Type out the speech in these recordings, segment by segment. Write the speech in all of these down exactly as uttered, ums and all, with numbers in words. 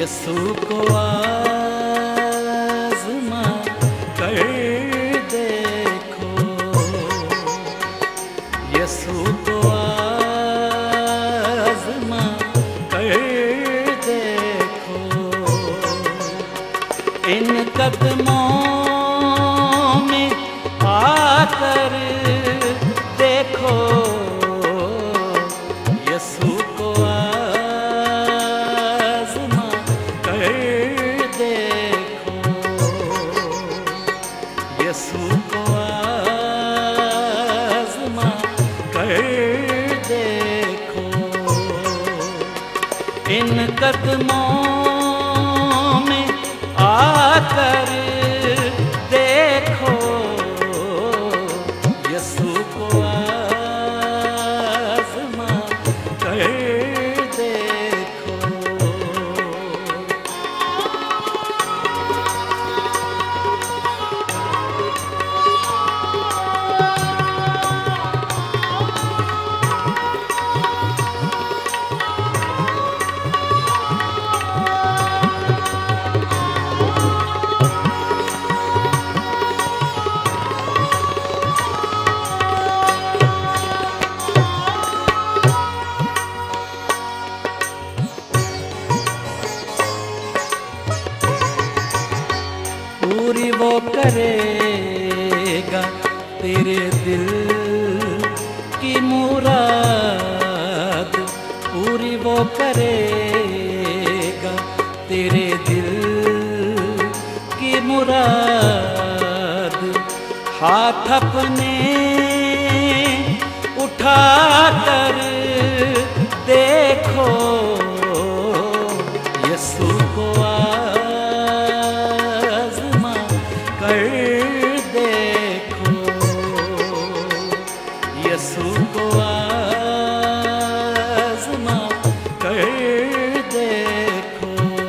यीशु को आज़मा कर देखो, यीशु को आज़मा कर देखो। इन कदमों में आकर देखो, यीशु को आज़मा कर देखो, यीशु को आज़मा कर देखो। इन कदमों में आकर देखो, यीशु को आज़मा कर देखो। पूरी वो करेगा तेरे दिल की मुराद, पूरी वो करेगा तेरे दिल की मुराद। हाथ अपने उठाकर देखो, यीशु को आज़मा कर देखो, यीशु को आज़मा कर देखो।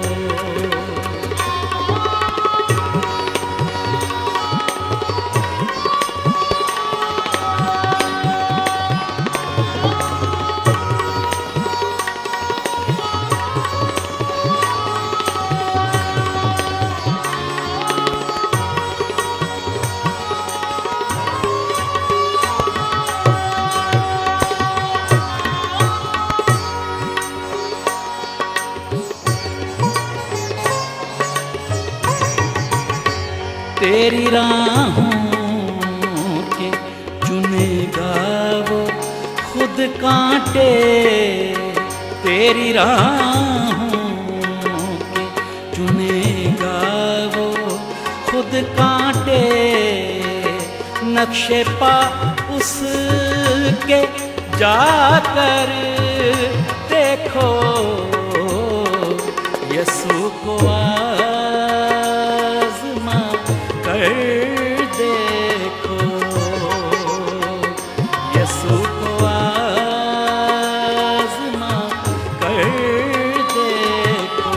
तेरी राहों के चुनेगा वो खुद कांटे, तेरी राहों के चुनेगा वो खुद कांटे। नक्शे पा उसके जाकर देखो, यीशु को आज़मा कर देखो, यीशु को आज़मा कर देखो।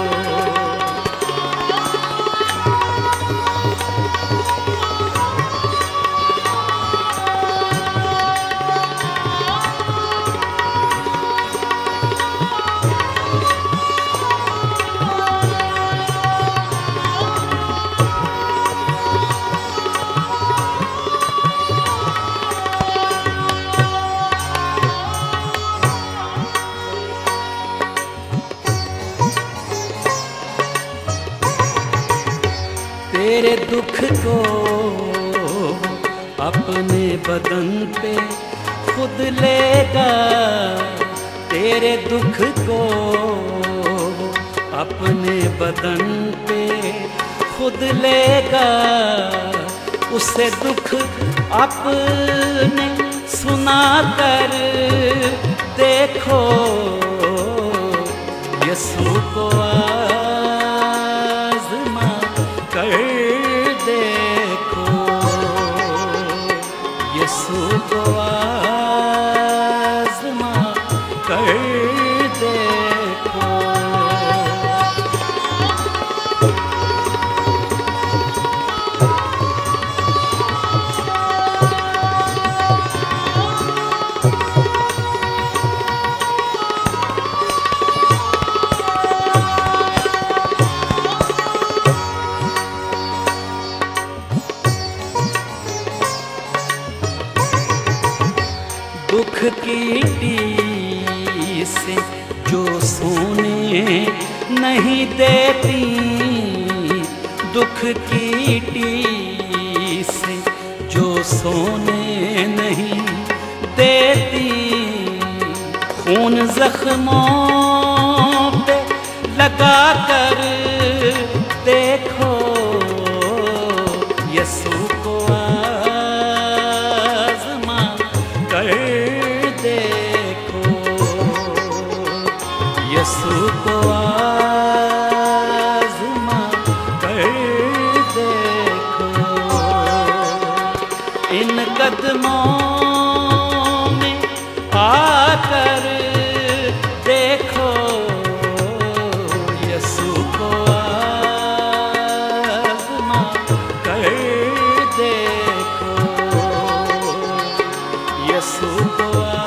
तेरे दुख को अपने बदन पे खुद लेगा, तेरे दुख को अपने बदन पे खुद लेगा। उसे दुख अपने सुना कर देखो, यीशु को आज़मा कर देखो, यीशु को आज़मा कर देखो। की टीस जो सोने नहीं देती, दुख की टीस जो सोने नहीं देती। खून जख्मों पे लगा कर देखो, यसू को आज़मा कर देखो, यसू को आज़मा कर देखो। इन कदमों में आकर देखो, यसू को आज़मा कर देखो, यसू को